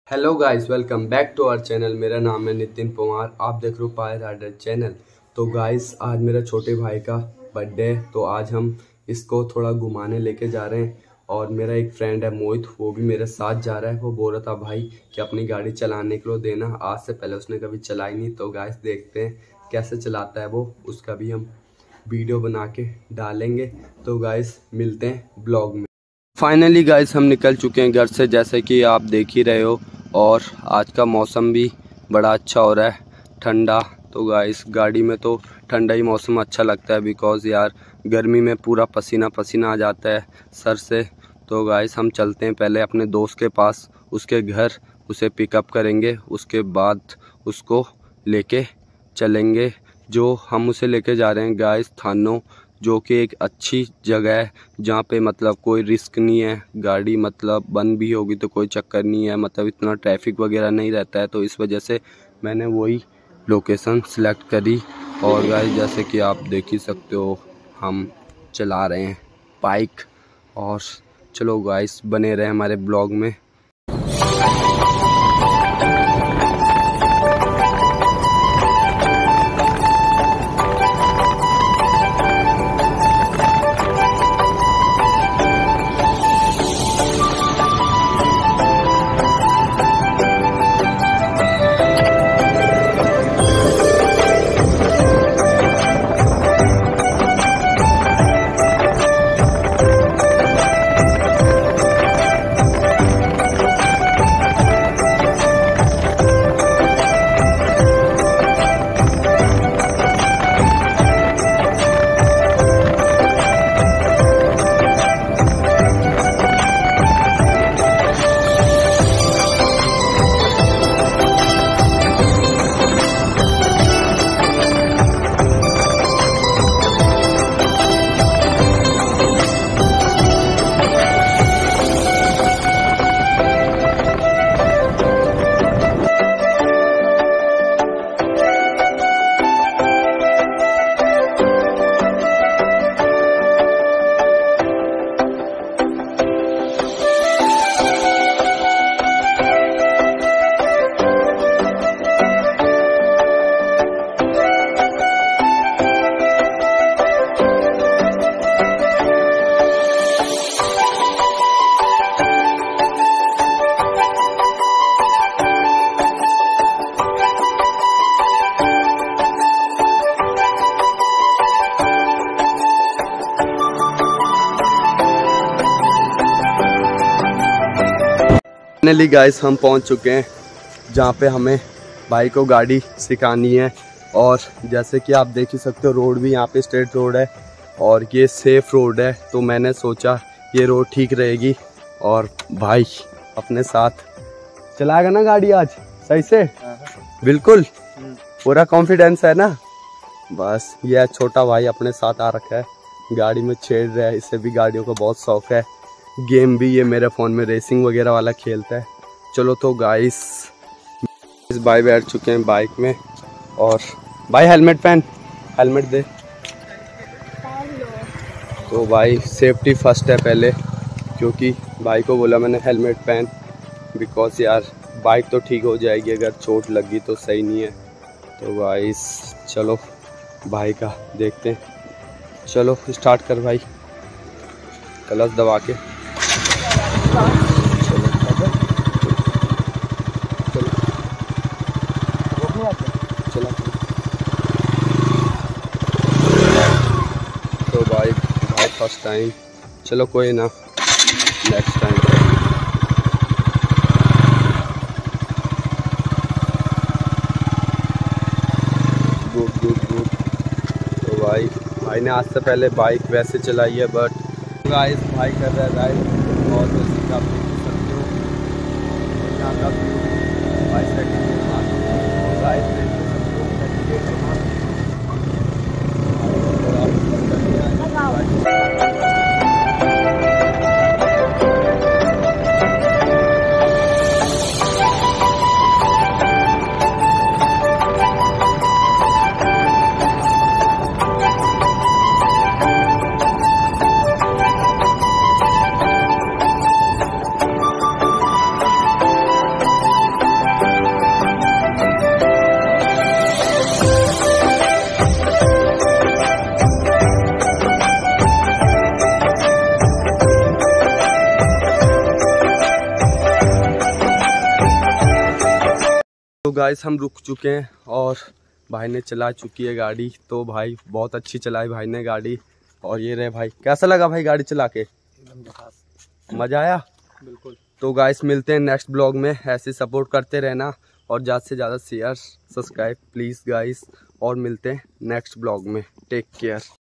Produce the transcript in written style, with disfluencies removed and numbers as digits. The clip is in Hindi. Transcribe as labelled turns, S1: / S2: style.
S1: Hello guys, welcome back to our channel. मेरा नाम है नितिन पवार, आप देख रहे हो पायर राइडर चैनल। तो गाइस, आज मेरा छोटे भाई का बर्थडे है, तो आज हम इसको थोड़ा घुमाने लेके जा रहे हैं। और मेरा एक फ्रेंड है मोहित, वो भी मेरे साथ जा रहा है। वो बोल रहा था भाई कि अपनी गाड़ी चलाने के लिए देना, आज से पहले उसने कभी चलाई नहीं। तो गाइस देखते हैं कैसे चलाता है वो, उसका भी हम वीडियो बना के डालेंगे। तो गाइस मिलते हैं ब्लॉग में। फाइनली गाइस हम निकल चुके हैं घर से, जैसे कि आप देख ही रहे हो। और आज का मौसम भी बड़ा अच्छा हो रहा है, ठंडा। तो गाइस गाड़ी में तो ठंडा ही मौसम अच्छा लगता है, बिकॉज़ यार गर्मी में पूरा पसीना पसीना आ जाता है सर से। तो गाइस हम चलते हैं पहले अपने दोस्त के पास, उसके घर, उसे पिकअप करेंगे। उसके बाद उसको लेके चलेंगे, जो हम उसे लेके जा रहे हैं गाइस थानो, जो कि एक अच्छी जगह है जहाँ पे मतलब कोई रिस्क नहीं है। गाड़ी मतलब बंद भी होगी तो कोई चक्कर नहीं है, मतलब इतना ट्रैफिक वगैरह नहीं रहता है। तो इस वजह से मैंने वही लोकेशन सिलेक्ट करी। और गाइस जैसे कि आप देख ही सकते हो, हम चला रहे हैं बाइक। और चलो गाइस बने रहे हमारे ब्लॉग में। फाइनली गाइस हम पहुंच चुके हैं जहां पे हमें भाई को गाड़ी सिखानी है। और जैसे कि आप देख ही सकते हो, रोड भी यहाँ पे स्ट्रेट रोड है और ये सेफ रोड है। तो मैंने सोचा ये रोड ठीक रहेगी। और भाई अपने साथ चलाएगा ना गाड़ी आज सही से? बिल्कुल पूरा कॉन्फिडेंस है ना? बस ये छोटा भाई अपने साथ आ रखा है, गाड़ी में छेड़ रहा है। इससे भी गाड़ियों का बहुत शौक है, गेम भी ये मेरे फ़ोन में रेसिंग वगैरह वाला खेलता है। चलो तो गाइस इस भाई बैठ चुके हैं बाइक में। और भाई हेलमेट पहन, हेलमेट दे। तो भाई सेफ्टी फर्स्ट है पहले, क्योंकि भाई को बोला मैंने हेलमेट पहन, बिकॉज यार बाइक तो ठीक हो जाएगी, अगर चोट लगी तो सही नहीं है। तो गाइस चलो भाई का देखते हैं। चलो स्टार्ट कर भाई, क्लच दबा के। तो भाई फर्स्ट टाइम, चलो कोई ना, next time. Good good good. तो भाई ने आज से पहले बाइक वैसे चलाई है, बट गाइस भाई कर रहा है राइड। और जैसे कि आप देख सकते हो यहाँ का भाई सेकंड गाइस हम रुक चुके हैं और भाई ने चला चुकी है गाड़ी। तो भाई बहुत अच्छी चलाई भाई ने गाड़ी। और ये रहे भाई, कैसा लगा भाई गाड़ी चला के? एकदम मजा आया बिल्कुल। तो गाइस मिलते हैं नेक्स्ट ब्लॉग में, ऐसे सपोर्ट करते रहना और ज़्यादा से ज़्यादा शेयर सब्सक्राइब प्लीज़ गाइस। और मिलते हैं नेक्स्ट ब्लॉग में, टेक केयर।